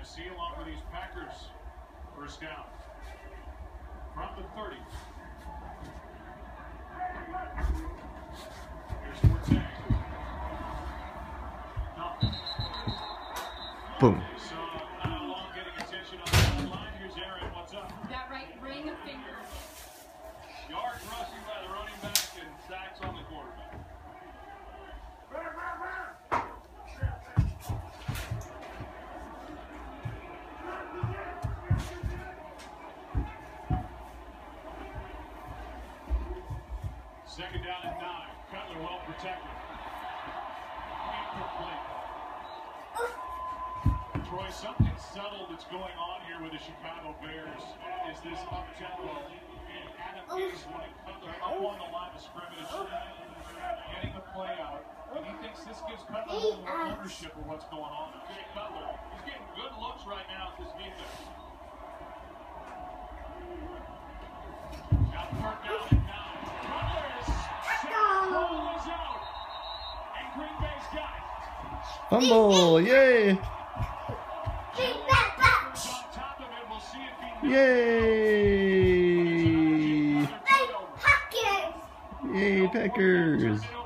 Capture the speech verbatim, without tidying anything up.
Tennessee along with these Packers. First down from the thirty. Here's Forte. No. Boom. So not long getting attention on the sideline. Here's Aaron. What's up? That right ring of fingers. Yards rushing by the running back and sacks on the quarterback. Second down and nine. Cutler well protected. Troy, something subtle that's going on here with the Chicago Bears is this up-tempo. Adam Gase wanting Cutler up on the line of scrimmage, getting the play out. And he thinks this gives Cutler a little more ownership of what's going on. Jay Cutler, he's getting good looks right now at this defense. Got third down and nine. Cutler's ball is out. And Green Bay's got it. Fumble! Yay! Yay! Yay, Packers!